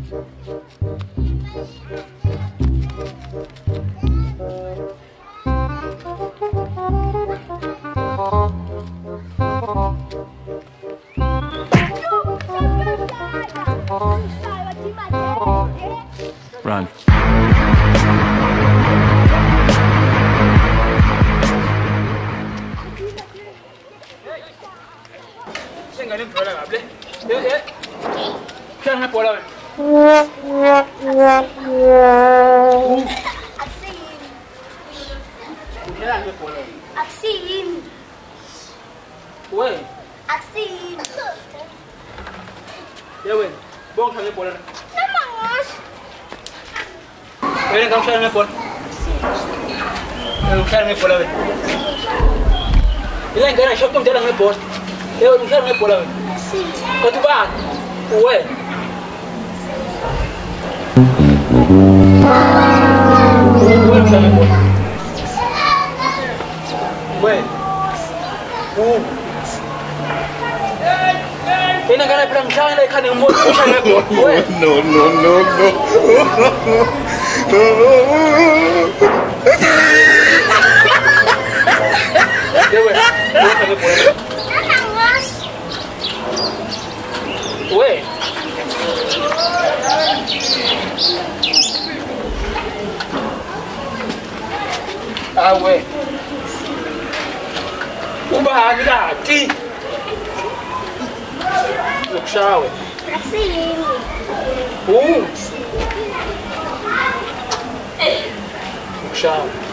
Run. Aksin. Ue. Aksin. Ya wen. Bong kami pola. Namangos. Wen kamu kami pola. Kami pola wen. Ini enggak ada shop tuh jalan ngepot. Ya kami pola wen. Kau tu bang. Ue. Ue kami pola. Ue. Ini kan ada perang lagi kan yang mau cakap ngepot. Ue. No. Ya wen. Ue kami pola. Namangos. Ue. Ue. Ubah ni dah ti. Luksa ue. Aksin. Luksa.